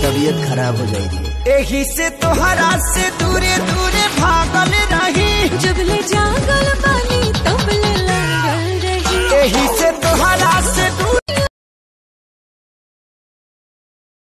तबीयत खराब हो जाएगी। एही से तोहरा से दूरे दूरे भागल रही जब ले जा